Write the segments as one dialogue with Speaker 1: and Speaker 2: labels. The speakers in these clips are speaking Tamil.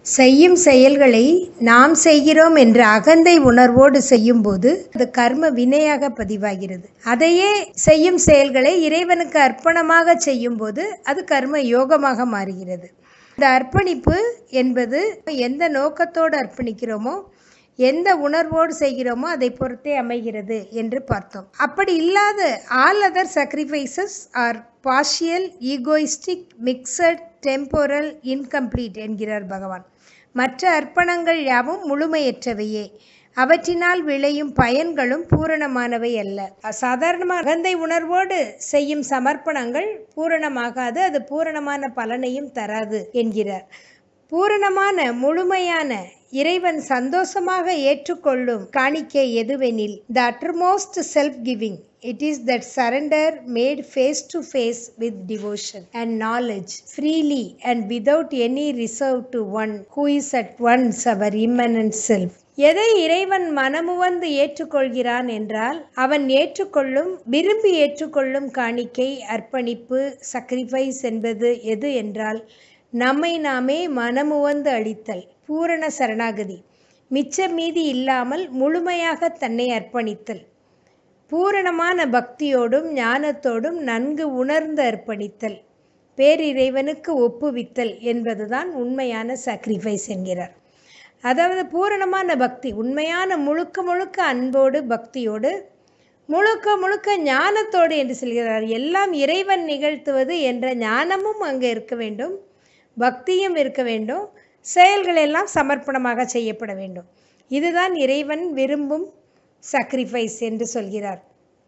Speaker 1: செய்யும் செயல்களை நாம் செய்கிறோம் என்ற அகந்தை உணர்வோடு செய்யும்போது அது கர்ம வினையாக பதிவாகிறது. அதையே செய்யும் செயல்களை இறைவனுக்கு அர்ப்பணமாக செய்யும்போது அது கர்ம யோகமாக மாறுகிறது. இந்த அர்ப்பணிப்பு என்பது எந்த நோக்கத்தோடு அர்ப்பணிக்கிறோமோ, எந்த உணர்வோடு செய்கிறோமோ அதை பொறுத்தே அமைகிறது என்று பார்த்தோம். அப்படி இல்லாத all other sacrifices are partial, egoistic, mixed, temporal, incomplete என்கிறார் பகவான். மற்ற அர்ப்பணங்கள் யாவும் முழுமையற்றவையே. அவற்றினால் விளையும் பயன்களும் பூரணமானவை அல்ல. சாதாரணமாக அகந்தை உணர்வோடு செய்யும் சமர்ப்பணங்கள் பூரணமாகாது, அது பூரணமான பலனையும் தராது என்கிறார். பூரணமான முழுமையான இறைவன் சந்தோஷமாக ஏற்றுக்கொள்ளும் காணிக்கை எதுவெனில் the uttermost self-giving. It is that surrender made face to face with devotion and knowledge, freely and without any reserve to one who is at once our immanent self. எதை இறைவன் மனமுவந்து ஏற்றுக்கொள்கிறான் என்றால், அவன் விரும்பி ஏற்றுக்கொள்ளும் காணிக்கை, அர்ப்பணிப்பு, sacrifice என்பது எது என்றால், நம்மை நாமே மனமுவந்து அளித்தல், பூரண சரணாகதி, மிச்ச மீதி இல்லாமல் முழுமையாக தன்னை அர்ப்பணித்தல், பூரணமான பக்தியோடும் ஞானத்தோடும் நன்கு உணர்ந்து அர்ப்பணித்தல், பேரிறைவனுக்கு ஒப்புவித்தல் என்பதுதான் உண்மையான சாக்ரிஃபைஸ் என்கிறார். அதாவது பூரணமான பக்தி, உண்மையான முழுக்க அன்போடு பக்தியோடு முழுக்க ஞானத்தோடு என்று சொல்கிறார். எல்லாம் இறைவன் நிகழ்த்துவது என்ற ஞானமும் அங்கே இருக்க வேண்டும், பக்தியும் இருக்க வேண்டும், செயல்கள் எல்லாம் சமர்ப்பணமாக செய்யப்பட வேண்டும். இதுதான் இறைவன் விரும்பும் சாக்ரிஃபைஸ் என்று சொல்கிறார்.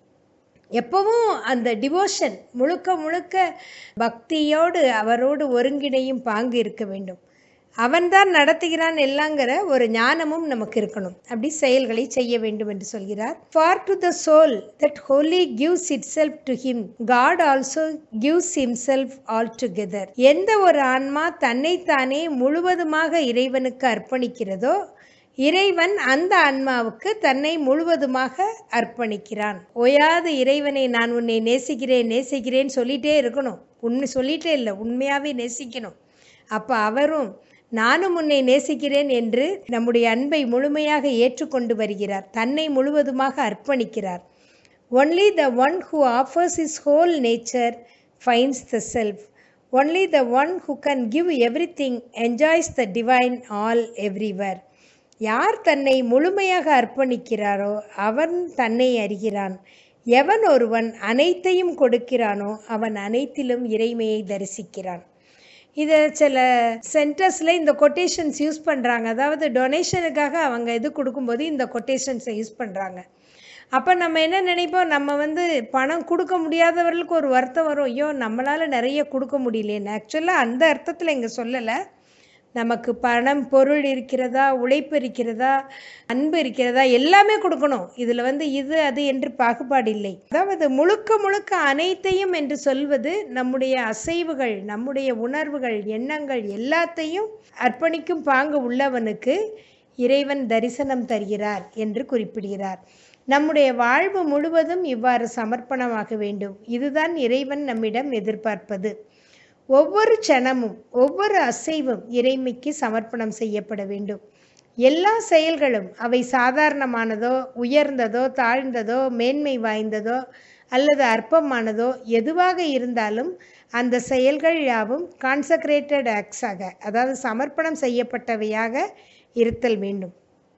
Speaker 1: எப்பவும் அந்த டிவோஷன் முழுக்க பக்தியோடு அவரோடு ஒருங்கிணையும் பாங்கு இருக்க வேண்டும். அவன்தான் நடத்துகிறான் எல்லாங்கிற ஒரு ஞானமும் நமக்கு இருக்கணும். அப்படி செயல்களை செய்ய வேண்டும் என்று சொல்கிறார். For to the soul that wholly gives itself to him, God also gives himself altogether. எந்த ஒரு ஆன்மா தன்னைத்தானே முழுவதுமாக இறைவனுக்கு அர்ப்பணிக்கிறதோ, இறைவன் அந்த ஆன்மாவுக்கு தன்னை முழுவதுமாக அர்ப்பணிக்கிறான். ஓயாது இறைவனை நான் உன்னை நேசிக்கிறேன் சொல்லிட்டே இருக்கணும். உண்மை சொல்லிட்டே இல்லை, உண்மையாவே நேசிக்கணும். அப்போ அவரும் நானும் உன்னை நேசிக்கிறேன் என்று நம்முடைய அன்பை முழுமையாக ஏற்றுக்கொண்டு வருகிறார், தன்னை முழுவதுமாக அர்ப்பணிக்கிறார். Only the one who offers his whole nature finds the self. Only the one who can give everything enjoys the divine all everywhere. யார் தன்னை முழுமையாக அர்ப்பணிக்கிறாரோ அவன் தன்னை அறிகிறான். எவன் ஒருவன் அனைத்தையும் கொடுக்கிறானோ அவன் அனைத்திலும் இறைமையை தரிசிக்கிறான். இதை சில சென்டர்ஸில் இந்த கொட்டேஷன்ஸ் யூஸ் பண்ணுறாங்க. அதாவது டொனேஷனுக்காக அவங்க இது கொடுக்கும்போது இந்த கொட்டேஷன்ஸை யூஸ் பண்ணுறாங்க. அப்போ நம்ம என்ன நினைப்போம், நம்ம பணம் கொடுக்க முடியாதவர்களுக்கு ஒரு வருத்தம் வரும், ஐயோ நம்மளால் நிறைய கொடுக்க முடியலேன்னு. ஆக்சுவலாக அந்த அர்த்தத்தில் இங்கே சொல்லலை. நமக்கு பணம், பொருள் இருக்கிறதா, உழைப்பு இருக்கிறதா, அன்பு இருக்கிறதா, எல்லாமே கொடுக்கணும். இதில் இது அது என்று பாகுபாடு இல்லை. அதாவது முழுக்க அனைத்தையும் என்று சொல்வது நம்முடைய அசைவுகள், நம்முடைய உணர்வுகள், எண்ணங்கள் எல்லாத்தையும் அர்ப்பணிக்கும் பாங்கு உள்ளவனுக்கு இறைவன் தரிசனம் தருகிறார் என்று குறிப்பிடுகிறார். நம்முடைய வாழ்வு முழுவதும் இவ்வாறு சமர்ப்பணமாக வேண்டும். இதுதான் இறைவன் நம்மிடம் எதிர்பார்ப்பது. ஒவ்வொரு க்ஷணமும் ஒவ்வொரு அசைவும் இறைமைக்கு சமர்ப்பணம் செய்யப்பட வேண்டும். எல்லா செயல்களும் அவை சாதாரணமானதோ, உயர்ந்ததோ, தாழ்ந்ததோ, மேன்மை வாய்ந்ததோ அல்லது அற்பமானதோ எதுவாக இருந்தாலும் அந்த செயல்கள் யாவும் கான்சக்ரேட்டட் ஆக்ட்ஸாக, அதாவது சமர்ப்பணம் செய்யப்பட்டவையாக இருத்தல் வேண்டும்.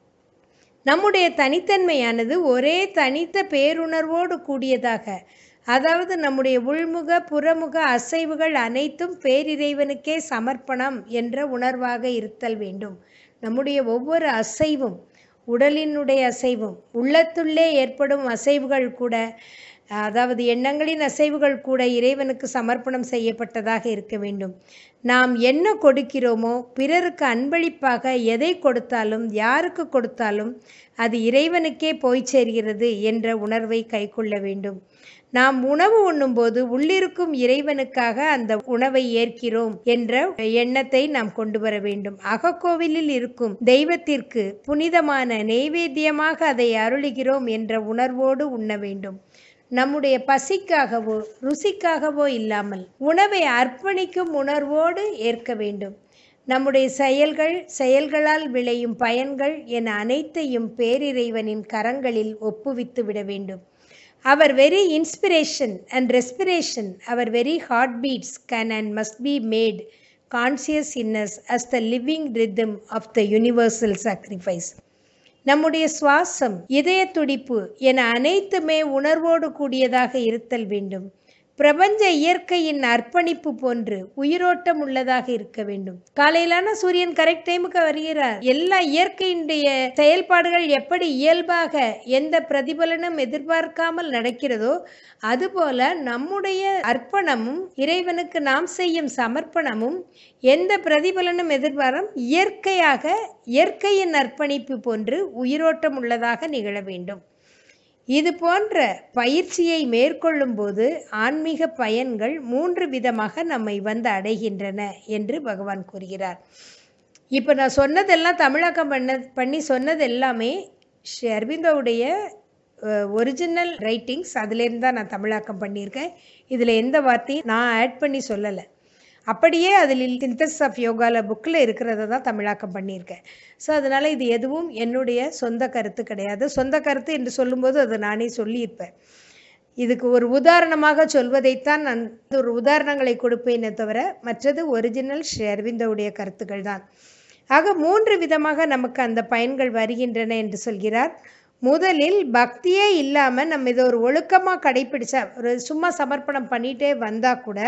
Speaker 1: நம்முடைய தனித்தன்மையானது ஒரே தனித்த பேருணர்வோடு கூடியதாக, அதாவது நம்முடைய உள்முக புறமுக அசைவுகள் அனைத்தும் பேரிறைவனுக்கே சமர்ப்பணம் என்ற உணர்வாக இருத்தல் வேண்டும். நம்முடைய ஒவ்வொரு அசைவும், உடலினுடைய அசைவும், உள்ளத்துள்ளே ஏற்படும் அசைவுகள் கூட, அதாவது எண்ணங்களின் அசைவுகள் கூட இறைவனுக்கு சமர்ப்பணம் செய்யப்பட்டதாக இருக்க வேண்டும். நாம் என்ன கொடுக்கிறோமோ, பிறருக்கு அன்பளிப்பாக எதை கொடுத்தாலும், யாருக்கு கொடுத்தாலும் அது இறைவனுக்கே போய் சேர்கிறது என்ற உணர்வை கைக்கொள்ள வேண்டும். நாம் உணவு உண்ணும்போது உள்ளிருக்கும் இறைவனுக்காக அந்த உணவை ஏற்கிறோம் என்ற எண்ணத்தை நாம் கொண்டு வர வேண்டும். அகக்கோவிலில் இருக்கும் தெய்வத்திற்கு புனிதமான நெய்வேத்தியமாக அதை அருளுகிறோம் என்ற உணர்வோடு உண்ண வேண்டும். நம்முடைய பசிக்காகவோ ருசிக்காகவோ இல்லாமல் உணவை அர்ப்பணிக்கும் உணர்வோடு ஏற்க வேண்டும். நம்முடைய செயல்கள், செயல்களால் விளையும் பயன்கள் என அனைத்தையும் பேரிறைவனின் கரங்களில் ஒப்புவித்து விட வேண்டும். Our very inspiration and respiration, our very heartbeats can and must be made conscious in us as the living rhythm of the universal sacrifice. நம்முடைய சுவாசம், இதய துடிப்பு என அனைத்துமே உணர்வோடு கூடியதாக இருத்தல் வேண்டும். பிரபஞ்ச இயற்கையின் அர்ப்பணிப்பு போன்று உயிரோட்டம் உள்ளதாக இருக்க வேண்டும். காலையிலான சூரியன் கரெக்ட் டைமுக்கு வருகிறார். எல்லா இயற்கையினுடைய செயல்பாடுகள் எப்படி இயல்பாக எந்த பிரதிபலனும் எதிர்பார்க்காமல் நடக்கிறதோ அதுபோல நம்முடைய அர்ப்பணமும் இறைவனுக்கு நாம் செய்யும் சமர்ப்பணமும் எந்த பிரதிபலனும் எதிர்பாரும் இயற்கையாக இயற்கையின் அர்ப்பணிப்பு போன்று உயிரோட்டம் உள்ளதாக நிகழ வேண்டும். இது போன்ற பயிற்சியை மேற்கொள்ளும் போது ஆன்மீக பயன்கள் 3 விதமாக நம்மை வந்து அடைகின்றன என்று பகவான் கூறுகிறார். இப்போ நான் சொன்னதெல்லாம் தமிழாக்கம் பண்ணி சொன்னது எல்லாமே ஸ்ரீ அரவிந்தோவுடைய ஒரிஜினல் ரைட்டிங்ஸ், அதுலேருந்து தான் நான் தமிழாக்கம் பண்ணியிருக்கேன். இதில் எந்த வார்த்தையும் நான் ஆட் பண்ணி சொல்லலை. அப்படியே அதில் சிந்தசிஸ் ஆஃப் யோகாவில் புக்கில் இருக்கிறத தான் தமிழாக்கம் பண்ணியிருக்கேன். ஸோ அதனால் இது எதுவும் என்னுடைய சொந்த கருத்து கிடையாது. சொந்த கருத்து என்று சொல்லும்போது அது நானே சொல்லியிருப்பேன். இதுக்கு ஒரு உதாரணமாக சொல்வதைத்தான் நான் ஒரு உதாரணங்களை கொடுப்பேனே தவிர மற்றது ஒரிஜினல் ஸ்ரீ அரவிந்தோவுடைய கருத்துக்கள் தான். ஆக 3 விதமாக நமக்கு அந்த பயன்கள் வருகின்றன என்று சொல்கிறார். முதலில் பக்தியே இல்லாமல் நம்ம இதை ஒரு ஒழுக்கமாக கடைப்பிடிச்சா, ஒரு சும்மா சமர்ப்பணம் பண்ணிகிட்டே வந்தால் கூட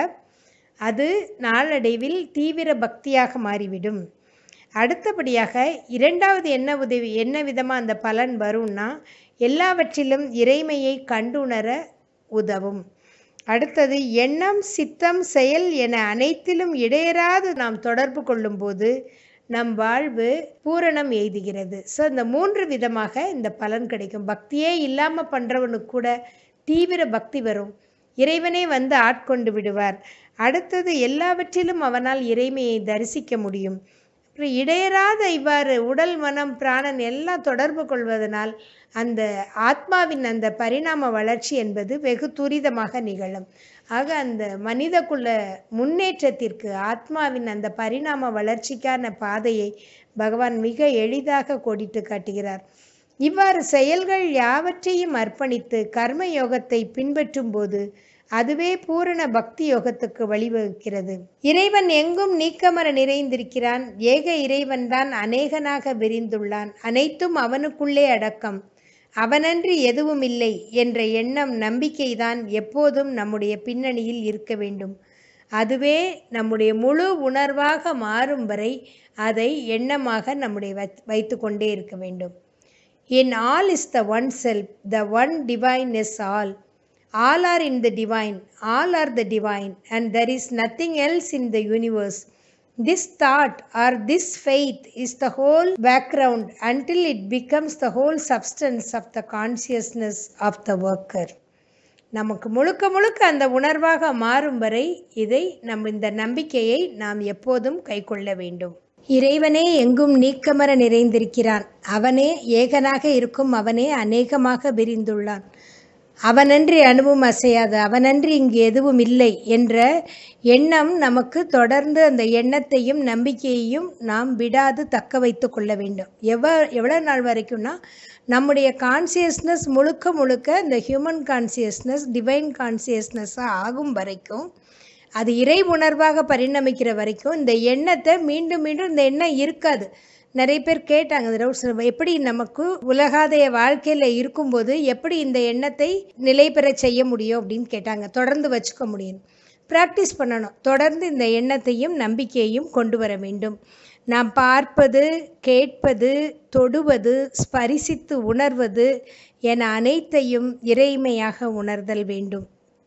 Speaker 1: அது நாளடைவில் தீவிர பக்தியாக மாறிவிடும். அடுத்தபடியாக இரண்டாவது என்ன விதமாக அந்த பலன் வரும்னா, எல்லாவற்றிலும் இறைமையை கண்டுணர உதவும். அடுத்தது எண்ணம், சித்தம், செயல் என அனைத்திலும் இடையராது நாம் தொடர்பு கொள்ளும்போது நம் வாழ்வு பூரணம் எய்துகிறது. ஸோ இந்த 3 விதமாக இந்த பலன் கிடைக்கும். பக்தியே இல்லாமல் பண்ணுறவனுக்கு கூட தீவிர பக்தி வரும். இறைவனே வந்து ஆட்கொண்டு விடுவார். அடுத்தது எல்லாவற்றிலும் அவனால் இறைமையை தரிசிக்க முடியும். அப்புறம் இடையராத இவ்வாறு உடல், மனம், பிராணன் எல்லாம் தொடர்பு கொள்வதனால் அந்த ஆத்மாவின் அந்த பரிணாம வளர்ச்சி என்பது வெகு துரிதமாக நிகழும். ஆக அந்த மனிதக்குள்ள முன்னேற்றத்திற்கு ஆத்மாவின் அந்த பரிணாம வளர்ச்சிக்கான பாதையை பகவான் மிக எளிதாக கோடிட்டு காட்டுகிறார். இவ்வாறு செயல்கள் யாவற்றையும் அர்ப்பணித்து கர்ம யோகத்தை பின்பற்றும் போது அதுவே பூரண பக்தி யோகத்துக்கு வழிவகுக்கிறது. இறைவன் எங்கும் நீக்கமர நிறைந்திருக்கிறான். ஏக இறைவன்தான் அநேகனாக விரிந்துள்ளான். அனைத்தும் அவனுக்குள்ளே அடக்கம். அவனன்றி எதுவும் இல்லை என்ற எண்ணம், நம்பிக்கைதான் எப்போதும் நம்முடைய பின்னணியில் இருக்க வேண்டும். அதுவே நம்முடைய முழு உணர்வாக மாறும் வரை அதை எண்ணமாக நம்முடைய வைத்து கொண்டே இருக்க வேண்டும். In all is the one self, the one divine is all. All are in the divine, all are the divine, and there is nothing else in the universe. This thought or this faith is the whole background until it becomes the whole substance of the consciousness of the worker. நமக்கு முழுக்க முழுக்க அந்த உணர்வாக மாறும் வரை இதை இந்த நம்பிக்கையை நாம் எப்போதும் கைக்கொள்ள வேண்டும். இறைவனே எங்கும் நீக்கமர நிறைந்திருக்கிறான். அவனே ஏகனாக இருக்கும். அவனே அநேகமாக விரிந்துள்ளான். அவனன்றி அணுவும் அசையாது. அவனன்றி இங்கு எதுவும் இல்லை என்ற எண்ணம் நமக்கு தொடர்ந்து அந்த எண்ணத்தையும் நம்பிக்கையையும் நாம் விடாது தக்க வைத்து கொள்ள வேண்டும். எவ்வளோ நாள் வரைக்கும்னா நம்முடைய கான்சியஸ்னஸ் முழுக்க முழுக்க இந்த ஹியூமன் கான்சியஸ்னஸ் டிவைன் கான்சியஸ்னஸாக ஆகும் வரைக்கும், அது இறை உணர்வாக பரிணமிக்கிற வரைக்கும் இந்த எண்ணத்தை மீண்டும் மீண்டும் இந்த எண்ணம் இருக்காது. நிறைய பேர் கேட்டாங்க, எப்படி நமக்கு உலகாதைய வாழ்க்கையில் இருக்கும்போது எப்படி இந்த எண்ணத்தை நிலை பெற செய்ய முடியும் அப்படின்னு கேட்டாங்க. தொடர்ந்து வச்சுக்க முடியும், ப்ராக்டிஸ் பண்ணணும். தொடர்ந்து இந்த எண்ணத்தையும் நம்பிக்கையையும் கொண்டு வர வேண்டும். நாம் பார்ப்பது, கேட்பது, தொடுவது, ஸ்பரிசித்து உணர்வது என அனைத்தையும் இறைமையாக உணர்தல் வேண்டும்.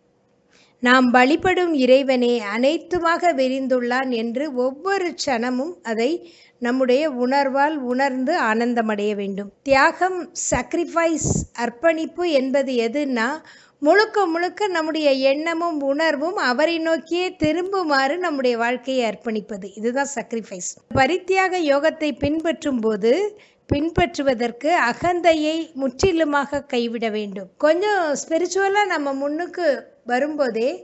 Speaker 1: நாம் வழிபடும் இறைவனே அனைத்துமாக விரிந்துள்ளான் என்று ஒவ்வொரு க்ஷணமும் அதை நம்முடைய உணர்வால் உணர்ந்து ஆனந்தமடைய வேண்டும். தியாகம், சாக்ரிஃபைஸ், அர்ப்பணிப்பு என்பது எதுன்னா முழுக்க முழுக்க நம்முடைய எண்ணமும் உணர்வும் அவரை நோக்கியே திரும்புமாறு நம்முடைய வாழ்க்கையை அர்ப்பணிப்பது. இதுதான் சாக்ரிஃபைஸ். பரித்தியாக யோகத்தை பின்பற்றுவதற்கு அகந்தையை முற்றிலுமாக கைவிட வேண்டும். கொஞ்சம் ஸ்பிரிச்சுவலாக நம்ம முன்னுக்கு வரும்போதே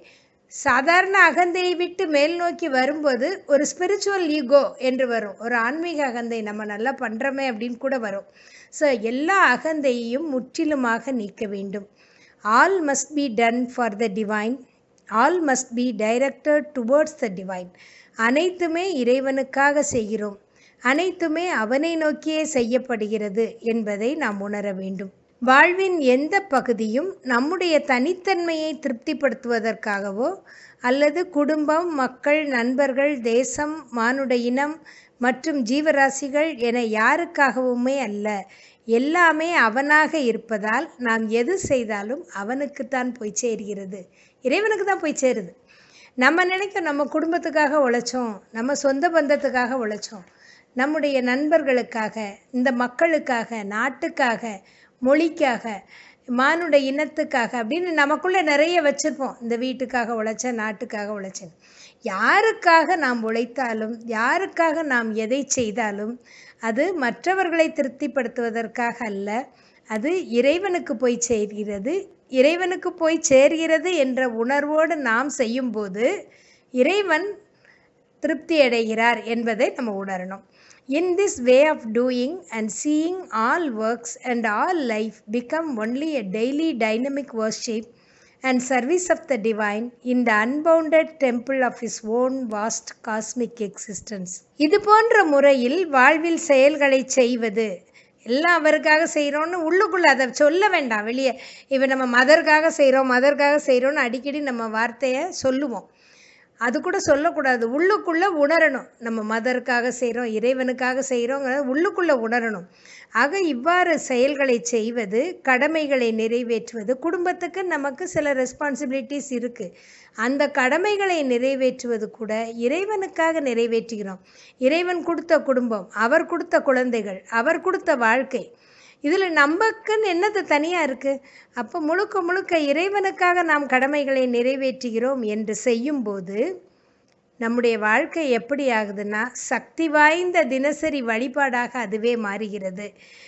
Speaker 1: சாதாரண அகந்தையை விட்டு மேல் நோக்கி வரும்போது ஒரு ஸ்பிரிச்சுவல் ஈகோ என்று வரும். ஒரு ஆன்மீக அகந்தை, நம்ம நல்லா பண்ணுறோமே அப்படின்னு கூட வரும். ஸோ எல்லா அகந்தையையும் முற்றிலுமாக நீக்க வேண்டும். All must be done for the divine, all must be directed towards the divine. அனைத்துமே இறைவனுக்காக செய்கிறோம், அனைத்துமே அவனை நோக்கியே செய்யப்படுகிறது என்பதை நாம் உணர வேண்டும். வாழ்வின் எந்த பகுதியும் நம்முடைய தனித்தன்மையை திருப்திப்படுத்துவதற்காகவோ அல்லது குடும்பம், மக்கள், நண்பர்கள், தேசம், மானுட இனம் மற்றும் ஜீவராசிகள் என யாருக்காகவுமே அல்ல. எல்லாமே அவனாக இருப்பதால் நாம் எது செய்தாலும் அவனுக்குத்தான் போய் சேர்கிறது, இறைவனுக்கு தான் போய் சேருது. நம்ம நினைக்க நம்ம குடும்பத்துக்காக உழைச்சோம், நம்ம சொந்த பந்தத்துக்காக உழைச்சோம், நம்முடைய நண்பர்களுக்காக, இந்த மக்களுக்காக, நாட்டுக்காக, மொழிக்காக, மானுட இனத்துக்காக அப்படின்னு நமக்குள்ளே நிறைய வச்சுருப்போம். இந்த வீட்டுக்காக உழைச்சேன், நாட்டுக்காக உழைச்சேன். யாருக்காக நாம் உழைத்தாலும், யாருக்காக நாம் எதை செய்தாலும் அது மற்றவர்களை திருப்திப்படுத்துவதற்காக அல்ல, அது இறைவனுக்கு போய் சேர்கிறது. இறைவனுக்கு போய் சேர்கிறது என்ற உணர்வோடு நாம் செய்யும்போது இறைவன் திருப்தி அடைகிறார் என்பதை நம்ம உணரணும். In this way of doing and seeing, all works and all life become only a daily dynamic worship and service of the divine in the unbounded temple of his own vast cosmic existence. இது போன்ற முறையில் வாழ்வில் செயல்களை செய்வது, எல்லாம் அவருக்காக செய்கிறோன்னு உள்ளுக்குள்ளே அதை சொல்ல வேண்டாம் வெளியே. இப்போ நம்ம மதருக்காக செய்கிறோன்னு அடிக்கடி நம்ம வார்த்தையை சொல்லுவோம். அது கூட சொல்லக்கூடாது, உள்ளுக்குள்ளே உணரணும். நம்ம மதருக்காக செய்கிறோம், இறைவனுக்காக செய்கிறோங்கிறத உள்ளுக்குள்ளே உணரணும். ஆக இவ்வாறு செயல்களை செய்வது, கடமைகளை நிறைவேற்றுவது, குடும்பத்துக்கு நமக்கு சில ரெஸ்பான்சிபிலிட்டிஸ் இருக்குது, அந்த கடமைகளை நிறைவேற்றுவது கூட இறைவனுக்காக நிறைவேற்றுகிறோம். இறைவன் கொடுத்த குடும்பம், அவர் கொடுத்த குழந்தைகள், அவர் கொடுத்த வாழ்க்கை, இதில் நமக்குன்னு என்னது தனியாக இருக்குது? அப்போ முழுக்க முழுக்க இறைவனுக்காக நாம் கடமைகளை நிறைவேற்றுகிறோம் என்று செய்யும்போது நம்முடைய வாழ்க்கை எப்படி ஆகுதுன்னா சக்தி வாய்ந்த தினசரி வழிபாடாக அதுவே மாறுகிறது.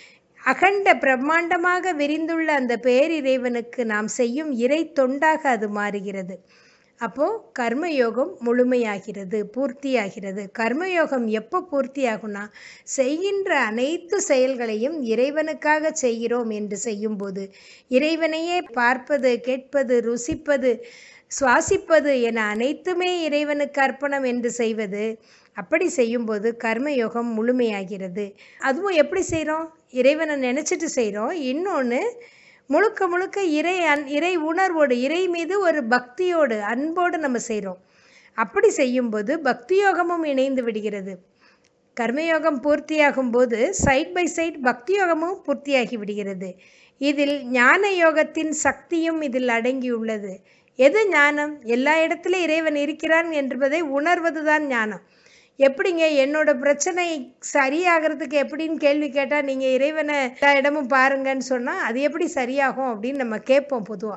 Speaker 1: அகண்ட பிரம்மாண்டமாக விரிந்துள்ள அந்த பேரிறைவனுக்கு நாம் செய்யும் இறை தொண்டாக அது மாறுகிறது. அப்போது கர்மயோகம் முழுமையாகிறது, பூர்த்தியாகிறது. கர்மயோகம் எப்போ பூர்த்தியாகும்னா செய்கின்ற அனைத்து செயல்களையும் இறைவனுக்காக செய்கிறோம் என்று செய்யும்போது, இறைவனையே பார்ப்பது, கேட்பது, ருசிப்பது, சுவாசிப்பது என அனைத்துமே இறைவனுக்கு அர்ப்பணம் என்று செய்வது, அப்படி செய்யும்போது கர்மயோகம் முழுமையாகிறது. அதுவும் எப்படி செய்கிறோம்? இறைவனை நினச்சிட்டு செய்கிறோம். இன்னொன்று, முழுக்க முழுக்க இறை உணர்வோடு, இறை மீது ஒரு பக்தியோடு, அன்போடு நம்ம செய்கிறோம். அப்படி செய்யும்போது பக்தியோகமும் இணைந்து விடுகிறது. கர்மயோகம் பூர்த்தியாகும் போது சைட் பை சைட் பக்தியோகமும் பூர்த்தியாகி விடுகிறது. இதில் ஞான யோகத்தின் சக்தியும் இதில் அடங்கியுள்ளது. எது ஞானம்? எல்லா இடத்துலையும் இறைவன் இருக்கிறான் என்பதை உணர்வதுதான் ஞானம். எப்படிங்க என்னோட பிரச்சனை சரியாகிறதுக்கு எப்படின்னு கேள்வி கேட்டால் நீங்கள் இறைவனை எல்லா இடமும் பாருங்கன்னு சொன்னால் அது எப்படி சரியாகும் அப்படின்னு நம்ம கேட்போம் பொதுவாக.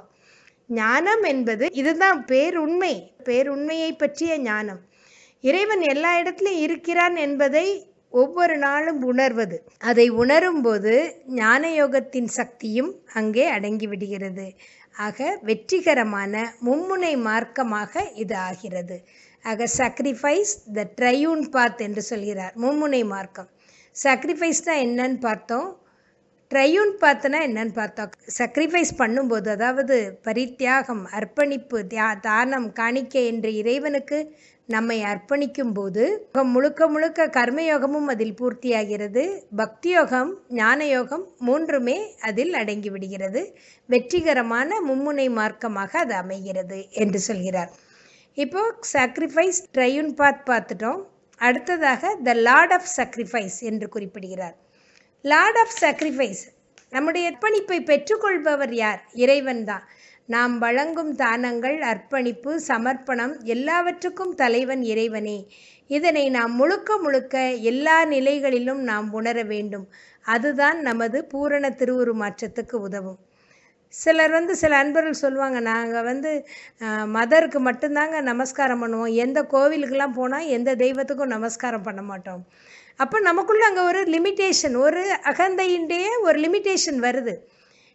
Speaker 1: ஞானம் என்பது இதுதான் பேருண்மை, பேருண்மையை பற்றிய ஞானம். இறைவன் எல்லா இடத்துலையும் இருக்கிறான் என்பதை ஒவ்வொரு நாளும் உணர்வது. அதை உணரும்போது ஞான யோகத்தின் சக்தியும் அங்கே அடங்கி விடுகிறது. ஆக வெற்றிகரமான மும்முனை மார்க்கமாக இது ஆகிறது. ஆக சாக்ரிஃபைஸ் த ட்ரையூன் பாத் என்று சொல்கிறார். மும்முனை மார்க்கம். சாக்ரிஃபைஸ்னால் என்னன்னு பார்த்தோம், ட்ரையூன் பாத்னா என்னன்னு பார்த்தோம். சாக்ரிஃபைஸ் பண்ணும்போது, அதாவது பரித்தியாகம், அர்ப்பணிப்பு, தானம், காணிக்கை என்று இறைவனுக்கு நம்மை அர்ப்பணிக்கும் போது முழுக்க முழுக்க கர்மயோகமும் அதில் பூர்த்தியாகிறது. பக்தியோகம், ஞானயோகம் மூன்றுமே அதில் அடங்கி விடுகிறது. வெற்றிகரமான மும்முனை மார்க்கமாக அது அமைகிறது என்று சொல்கிறார். இப்போ சாக்ரிஃபைஸ், ட்ரையூன் பாத் பார்த்துட்டோம். அடுத்ததாக த லார்ட் ஆஃப் சாக்ரிஃபைஸ் என்று குறிப்பிடுகிறார். லார்ட் ஆஃப் சாக்ரிஃபைஸ், நம்முடைய அர்ப்பணிப்பை பெற்றுக்கொள்பவர் யார்? இறைவன் தான். நாம் வழங்கும் தானங்கள், அர்ப்பணிப்பு, சமர்ப்பணம் எல்லாவற்றுக்கும் தலைவன் இறைவனே. இதனை நாம் முழுக்க முழுக்க எல்லா நிலைகளிலும் நாம் உணர வேண்டும். அதுதான் நமது பூரண திருவுருமாற்றத்துக்கு உதவும். சிலர் சில அன்பர்கள் சொல்லுவாங்க, நாங்கள் மதருக்கு மட்டும்தாங்க நமஸ்காரம் பண்ணுவோம், எந்த கோவிலுக்கெல்லாம் போனால் எந்த தெய்வத்துக்கும் நமஸ்காரம் பண்ண மாட்டோம். அப்போ நமக்குள்ள அங்கே ஒரு லிமிட்டேஷன், ஒரு அகந்தையின்றே ஒரு லிமிட்டேஷன் வருது.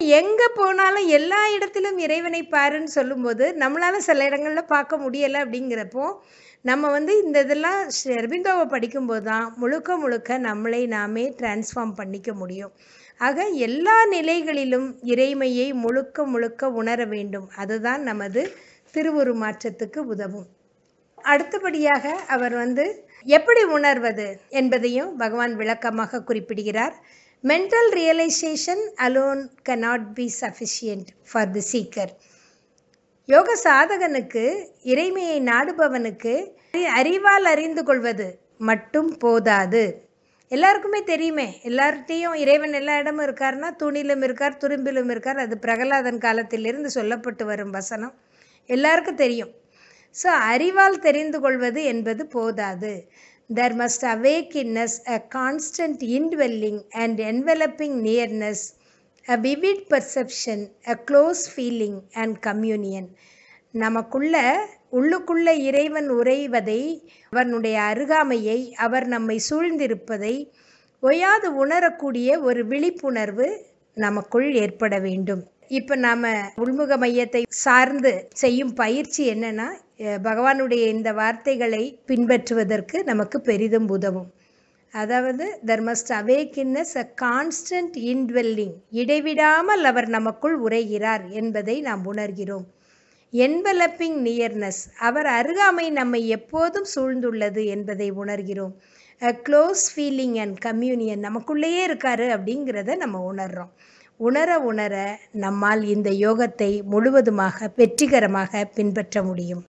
Speaker 1: எங்க போனாலும் எல்லா இடத்திலும் இறைவனை பாருன்னு சொல்லும்போது நம்மளால சில இடங்கள்ல பார்க்க முடியலை. அப்படிங்கிறப்போ நம்ம இந்த இதெல்லாம் ஸ்ரீ அரபிந்தோவை படிக்கும்போது தான் முழுக்க முழுக்க நம்மளை நாமே டிரான்ஸ்ஃபார்ம் பண்ணிக்க முடியும். ஆக எல்லா நிலைகளிலும் இறைமையை முழுக்க முழுக்க உணர வேண்டும். அதுதான் நமது திருவுருமாற்றத்துக்கு உதவும். அடுத்தபடியாக அவர் எப்படி உணர்வது என்பதையும் பகவான் விளக்கமாக குறிப்பிடுகிறார். Mental realisation alone cannot be sufficient for the seeker. யோக சாதகனுக்கு, இறைமையை நாடுபவனுக்கு அறிவால் அறிந்து கொள்வது மட்டும் போதாது. எல்லாருக்குமே தெரியுமே, எல்லார்ட்டையும் இறைவன் எல்லா இடமும் இருக்காருன்னா தூணிலும் இருக்கார், துரும்பிலும் இருக்கார். அது பிரகலாதன் காலத்திலிருந்து சொல்லப்பட்டு வரும் வசனம், எல்லாருக்கும் தெரியும். ஸோ அறிவால் தெரிந்து கொள்வது என்பது போதாது. There must awake in us a constant indwelling and enveloping nearness, a vivid perception, a close feeling and communion. நமக்குள்ள உள்ளுக்குள்ள இறைவன் உறைவதை, அவனுடைய அருகாமையை, அவர் நம்மை சூழ்ந்திருப்பதை ஓயாது உணரக்கூடிய ஒரு விழிப்புணர்வு நமக்குள் ஏற்பட வேண்டும். இப்போ நாம் உள்முக மையத்தை சார்ந்து செய்யும் பயிற்சி என்னன்னா, பகவானுடைய இந்த வார்த்தைகளை பின்பற்றுவதற்கு நமக்கு பெரிதும் உதவும். அதாவது there must awake in us a constant indwelling, இடைவிடாமல் அவர் நமக்குள் உரைகிறார் என்பதை நாம் உணர்கிறோம். enveloping nearness, அவர் அருகாமை நம்மை எப்போதும் சூழ்ந்துள்ளது என்பதை உணர்கிறோம். a close feeling and communion, நமக்குள்ளேயே இருக்காரு அப்படிங்கிறத நம்ம உணர்றோம். உணர உணர நம்மால் இந்த யோகத்தை முழுவதுமாக வெற்றிகரமாக பின்பற்ற முடியும்.